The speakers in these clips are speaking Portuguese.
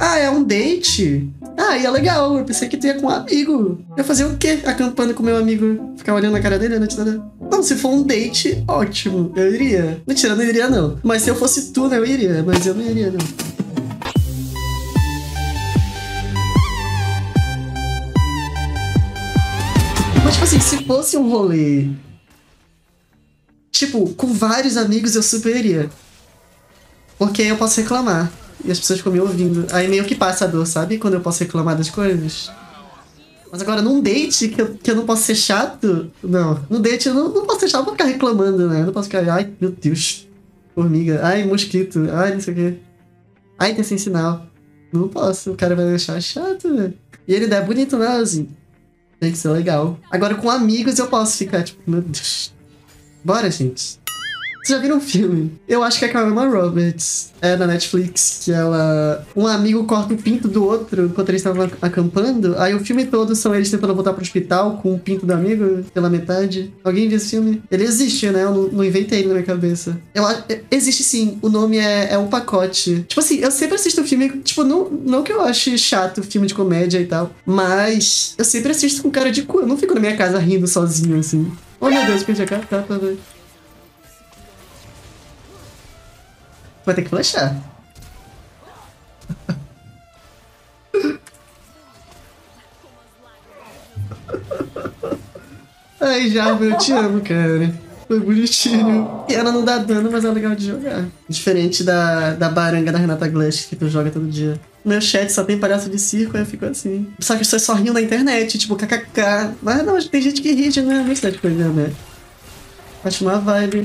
Ah, é um date? Ah, e é legal. Eu pensei que tu ia com um amigo. Eu ia fazer o quê? Acampando com meu amigo? Ficar olhando na cara dele a noite toda? Não, se for um date, ótimo. Eu iria. Mentira, eu não iria, não. Mas se eu fosse tu, né, eu iria. Mas eu não iria, não. Mas, tipo assim, se fosse um rolê... Tipo, com vários amigos, eu super iria. Porque aí eu posso reclamar. E as pessoas ficam me ouvindo. Aí meio que passa a dor, sabe? Quando eu posso reclamar das coisas. Mas agora, num date que eu não posso ser chato... Não, no date eu não posso ser chato, eu vou ficar reclamando, né? Eu não posso ficar... Ai, meu Deus. Formiga. Ai, mosquito. Ai, não sei o quê. Ai, tem sem sinal. Não posso, o cara vai me deixar chato, né? E ele é bonito, né, assim. Tem que ser legal. Agora, com amigos, eu posso ficar, tipo... Meu Deus. Bora, gente. Vocês já viram um filme? Eu acho que é com a Emma Roberts. É na Netflix, que ela... Um amigo corta o pinto do outro enquanto eles estavam acampando. Aí o filme todo são eles tentando voltar pro hospital com o pinto do amigo pela metade. Alguém viu esse filme? Ele existe, né? Eu não inventei ele na minha cabeça. Existe sim. O nome é O Pacote. Tipo assim, eu sempre assisto filme... Tipo, não que eu ache chato filme de comédia e tal. Mas eu sempre assisto com cara de cu. Eu não fico na minha casa rindo sozinho, assim. Oh, meu Deus, perdi a capa, velho. Vai ter que flechar. Ai, Jarvan, eu te amo, cara. Foi bonitinho. E ela não dá dano, mas é legal de jogar. Diferente da baranga da Renata Glass, que tu joga todo dia. Meu chat só tem palhaço de circo, aí eu fico assim. Só que as pessoas só riam na internet, tipo, kkk. Mas não, tem gente que ri, não é bastante coisa, né? Acho uma vibe.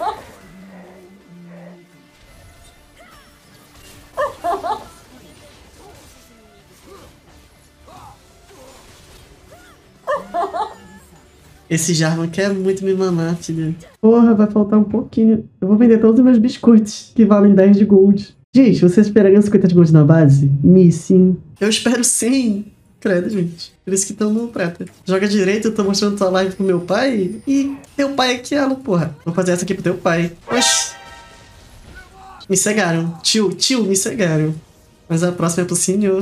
Esse Jarvan quer muito me mamar, filha. Porra, vai faltar um pouquinho. Eu vou vender todos os meus biscoitos, que valem 10 de gold. Gente, vocês esperariam 50 de gold na base? Sim. Eu espero 100. Credo, gente. Por isso que estão no prata. Joga direito, eu tô mostrando tua live pro meu pai. E teu pai é que ela, porra. Vou fazer essa aqui pro teu pai. Oxi. Me cegaram. Tio, me cegaram. Mas a próxima é pro senhor.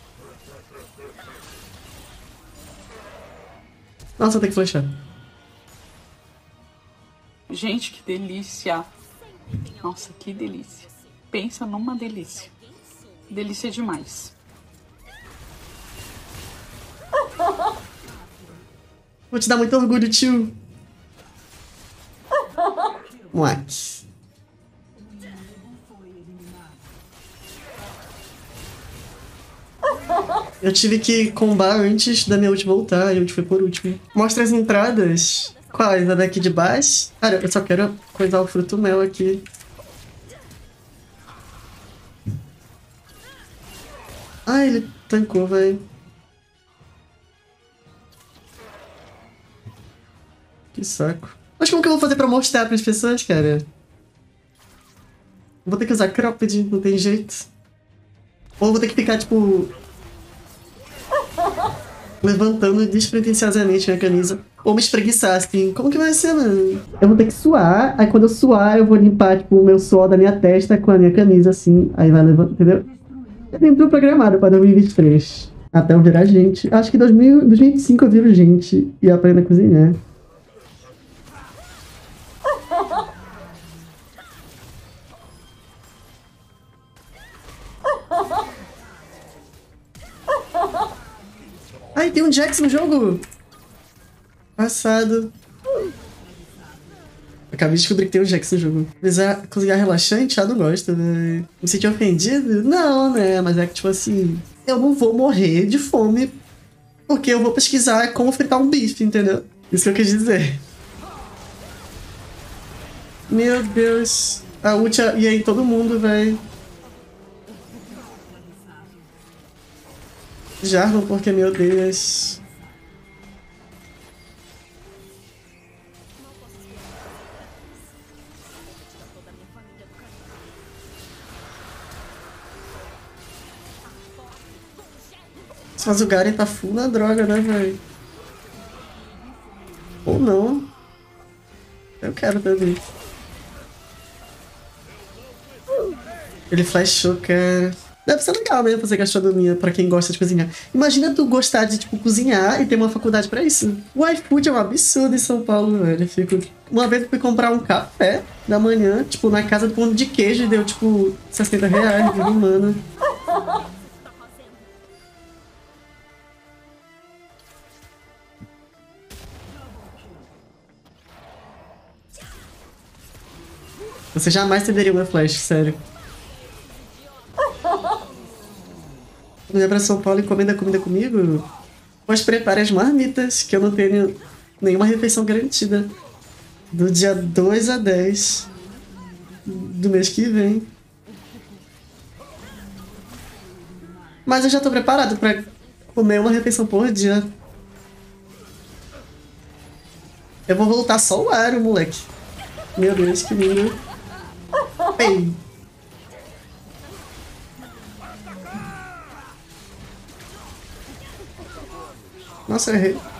Nossa, eu tenho que flechar. Gente, que delícia. Nossa, que delícia. Pensa numa delícia. Delícia demais. Vou te dar muito orgulho, tio. What? Eu tive que combar antes da minha ult voltar, e a ult foi por último. Mostra as entradas. Quais? A daqui de baixo? Cara, eu só quero coisar o fruto mel aqui. Ah, ele tancou, velho. Que saco. Mas como que eu vou fazer pra mostrar pras pessoas, cara? Vou ter que usar cropped, não tem jeito. Ou vou ter que ficar, tipo... levantando despretensiosamente minha camisa. Ou me espreguiçar, assim. Como que vai ser, mano? Eu vou ter que suar. Aí quando eu suar, eu vou limpar, tipo, o meu suor da minha testa com a minha camisa, assim. Aí vai levantar, entendeu? Eu tenho tudo programado pra 2023. Até eu virar gente. Acho que 2025 eu viro gente e aprendo a cozinhar. Ai, tem um Jax no jogo! Passado. Acabei de descobrir que tem um Jax no jogo. Cozinhar relaxante? Ah, não gosto, né? Me senti ofendido? Não, né? Mas é que, tipo assim... Eu não vou morrer de fome porque eu vou pesquisar como fritar um bife, entendeu? Isso que eu quis dizer. Meu Deus. A ult ia em todo mundo, velho. Jarvan, porque, meu Deus. Mas o Garen tá full na droga, né, velho? Ou não. Eu quero também. Ele flashou, cara. Deve ser legal, né? Fazer gastronomia pra quem gosta de cozinhar. Imagina tu gostar de, tipo, cozinhar e ter uma faculdade pra isso. O iFood é um absurdo em São Paulo, velho. Eu fico... Uma vez eu fui comprar um café da manhã, tipo, na casa do pão de queijo e deu, tipo, R$60. Viu, mano? Você jamais cederia uma flash, sério. Quando vier pra São Paulo e encomenda comida comigo, pois prepare as marmitas, que eu não tenho nenhuma refeição garantida. Do dia 2 a 10 do mês que vem. Mas eu já tô preparado pra comer uma refeição por dia. Eu vou voltar só o aro, moleque. Meu Deus, que lindo. Ei. Nossa, eu errei.